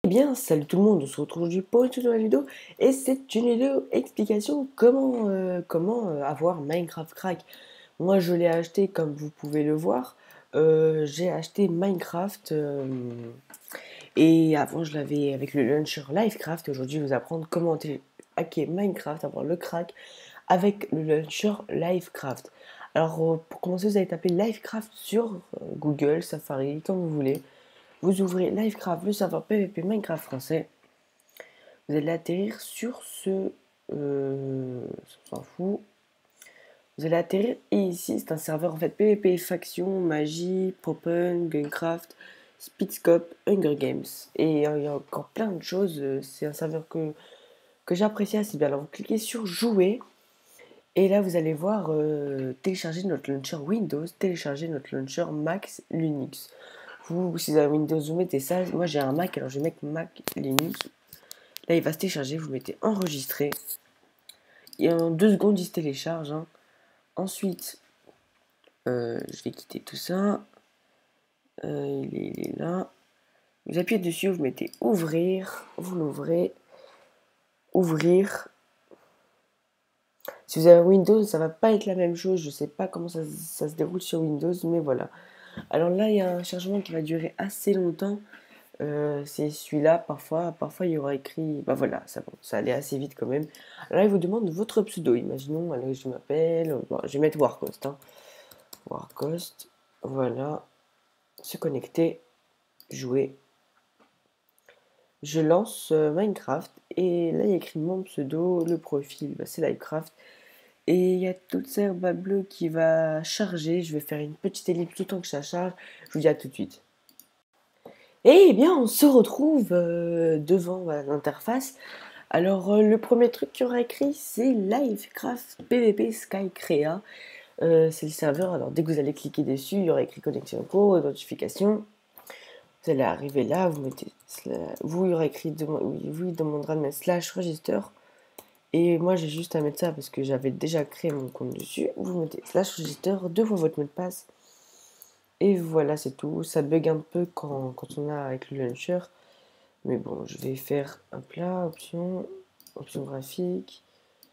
Bien, salut tout le monde, on se retrouve aujourd'hui pour une toute nouvelle vidéo et c'est une vidéo explication comment avoir Minecraft Crack. Moi je l'ai acheté comme vous pouvez le voir, j'ai acheté Minecraft et avant je l'avais avec le launcher Livecraft. Aujourd'hui je vais vous apprendre comment hacker Minecraft, avoir le crack avec le launcher Livecraft. Alors pour commencer vous allez taper Livecraft sur Google, Safari, comme vous voulez. Vous ouvrez Livecraft, le serveur PVP Minecraft français. Vous allez atterrir sur ce... on s'en fout. Vous allez atterrir et ici c'est un serveur en fait PVP, faction, magie, Popen, Gunecraft, Speedscope, Hunger Games. Et il y a encore plein de choses. C'est un serveur que j'apprécie assez bien. Alors vous cliquez sur jouer. Et là vous allez voir télécharger notre launcher Windows, télécharger notre launcher Mac Linux. Vous, si vous avez Windows, vous mettez ça. Moi j'ai un Mac, alors je vais mettre Mac Linux. Là il va se télécharger, vous mettez enregistrer. Et en 2 secondes il se télécharge. Hein. Ensuite, je vais quitter tout ça. Il est là. Vous appuyez dessus, vous mettez ouvrir. Vous l'ouvrez. Ouvrir. Si vous avez Windows, ça va pas être la même chose. Je sais pas comment ça se déroule sur Windows, mais voilà. Alors là, il y a un chargement qui va durer assez longtemps. C'est celui-là, parfois il y aura écrit, bah voilà, ça allait assez vite quand même. Alors là, il vous demande votre pseudo, imaginons, alors je m'appelle, bon, je vais mettre Warcost, hein. Warcost, voilà, se connecter, jouer. Je lance Minecraft, et là, il y a écrit mon pseudo, le profil, bah, c'est Livecraft, et il y a toute cette herbe bleue qui va charger, je vais faire une petite ellipse tout le temps que ça charge, je vous dis à tout de suite. Eh bien, on se retrouve devant l'interface. Alors, le premier truc qu'il y aura écrit, c'est Livecraft PVP Sky Crea. C'est le serveur. Alors, dès que vous allez cliquer dessus, il y aura écrit connexion en cours, identification. Vous allez arriver là, vous mettez. Vous, il y aura écrit. Vous, il demandera de mettre slash register. Et moi, j'ai juste à mettre ça parce que j'avais déjà créé mon compte dessus. Vous mettez slash register, 2 fois votre mot de passe. Et voilà, c'est tout. Ça bug un peu quand on a avec le launcher. Mais bon, je vais faire un plat, option graphique,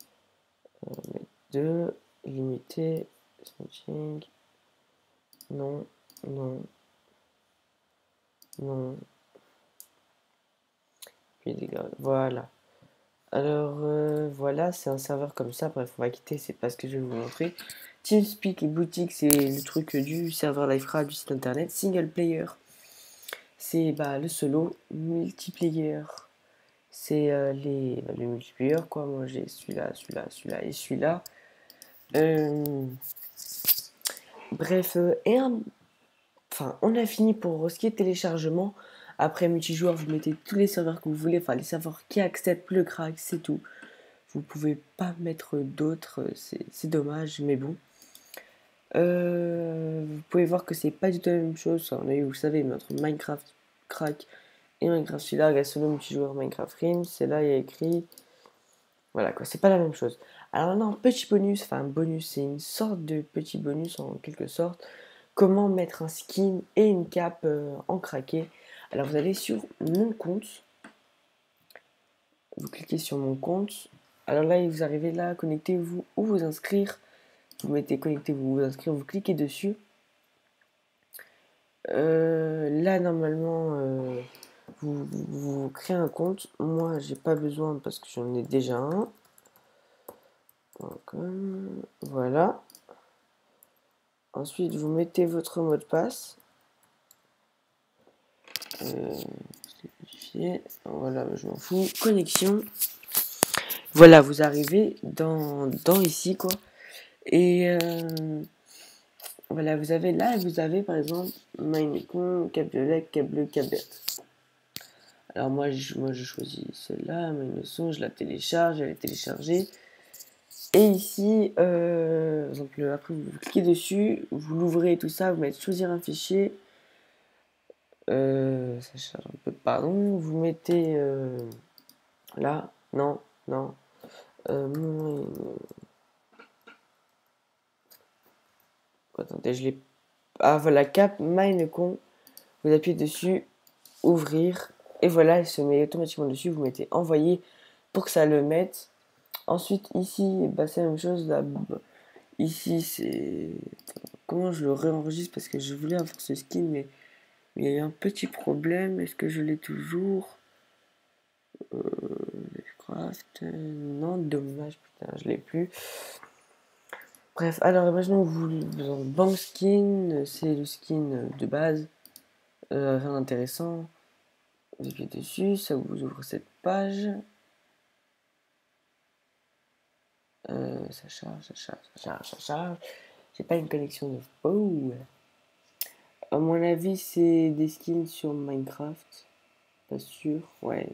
2, limité, smoothing, non, non, non, puis dégrade, voilà. Alors voilà, c'est un serveur comme ça, bref, on va quitter, c'est pas ce que je vais vous montrer. TeamSpeak et boutique, c'est le truc du serveur Livecraft du site internet. Single player, c'est le solo. Multiplayer, c'est le multiplayer, quoi. Moi j'ai celui-là, celui-là, celui-là et celui-là. Bref, on a fini pour ce qui est téléchargement. Après multijoueur, vous mettez tous les serveurs que vous voulez, enfin les serveurs qui acceptent le crack, c'est tout. Vous pouvez pas mettre d'autres, c'est dommage, mais bon. Vous pouvez voir que c'est pas du tout la même chose. On a eu, vous savez, notre Minecraft crack et Minecraft celui-là, la solo multijoueur Minecraft Rim, c'est là il y a écrit. Voilà quoi, c'est pas la même chose. Alors là, un petit bonus, enfin un bonus, c'est une sorte de petit bonus en quelque sorte. Comment mettre un skin et une cape en craqué. Alors vous allez sur mon compte. Vous cliquez sur mon compte. Alors là, vous arrivez là, connectez-vous ou vous inscrire. Vous mettez connectez-vous, vous inscrire, vous cliquez dessus. Là, normalement, vous créez un compte. Moi, j'ai pas besoin parce que j'en ai déjà un. Donc, voilà. Ensuite, vous mettez votre mot de passe. Voilà, je m'en fous. Connexion. Voilà, vous arrivez dans ici, quoi. Et voilà, vous avez par exemple Minecon, cap violet, cap bleu, cap verte. Alors moi je choisis celle-là, Minecon, je la télécharge, elle est téléchargée. Et ici, donc après vous cliquez dessus, vous l'ouvrez tout ça, vous mettez choisir un fichier. Ça charge un peu, pardon. Vous mettez là, non, non. Attendez, je l'ai. Ah voilà, cap Minecon. Vous appuyez dessus, ouvrir. Et voilà, il se met automatiquement dessus. Vous mettez envoyer pour que ça le mette. Ensuite, ici, bah, c'est la même chose. Là, ici, c'est... Comment je le réenregistre? Parce que je voulais avoir ce skin, mais il y a eu un petit problème. Est-ce que je l'ai toujours? Craft, non, dommage, putain, je l'ai plus. Bref, alors imaginons que vous en bank skin, c'est le skin de base, rien d'intéressant. Vous cliquez dessus, ça vous ouvre cette page. Ça charge, ça charge, ça charge, ça charge. J'ai pas une connexion de fou. À mon avis, c'est des skins sur Minecraft. Pas sûr. Ouais,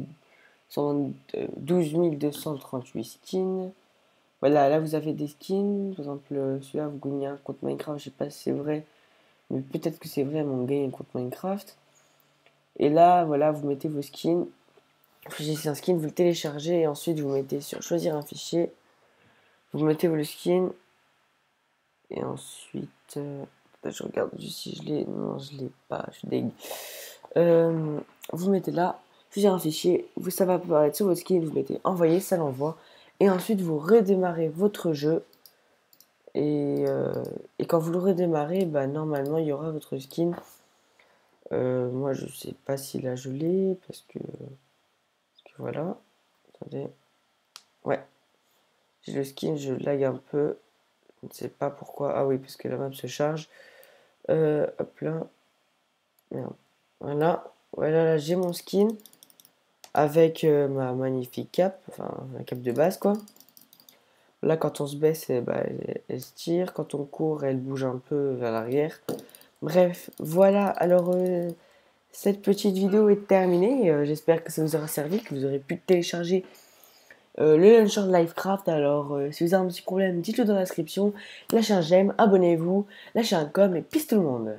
12 238 skins. Voilà, là vous avez des skins. Par exemple, celui-là, vous gagnez un compte Minecraft. Je sais pas si c'est vrai, mais peut-être que c'est vrai, mais on gagne un compte Minecraft. Et là, voilà, vous mettez vos skins. Vous choisissez un skin, vous le téléchargez et ensuite vous mettez sur choisir un fichier. Vous mettez vos skins. Et ensuite, je regarde juste si je l'ai. Non, je l'ai pas. Je suis dégueu. Vous mettez là, choisir un fichier. Ça va apparaître sur votre skin. Vous mettez envoyer, ça l'envoie. Et ensuite, vous redémarrez votre jeu. Et quand vous le redémarrez, bah, normalement, il y aura votre skin. Moi, je sais pas si là je l'ai parce que voilà. Attendez. Ouais, j'ai le skin, je lag un peu. Je ne sais pas pourquoi. Ah oui, parce que la map se charge. Hop là. Merde. Voilà. Voilà, là, j'ai mon skin. Avec ma magnifique cape. Enfin, la cape de base, quoi. Là, quand on se baisse, bah, elle se tire. Quand on court, elle bouge un peu vers l'arrière. Bref, voilà. Alors, cette petite vidéo est terminée. J'espère que ça vous aura servi, que vous aurez pu télécharger le launcher de Livecraft. Alors, si vous avez un petit problème, dites-le dans la description. Lâchez un j'aime, abonnez-vous, lâchez un com et peace tout le monde.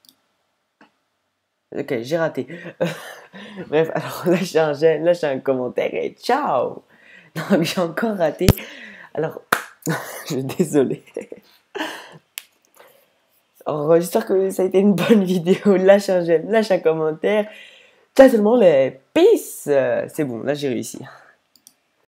Ok, j'ai raté. Bref, alors lâchez un j'aime, lâchez un commentaire et ciao. Non, j'ai encore raté. Alors, je suis désolé. Alors, j'espère que ça a été une bonne vidéo. Lâchez un j'aime, lâchez un commentaire. Ciao tout le monde et peace. C'est bon, là j'ai réussi.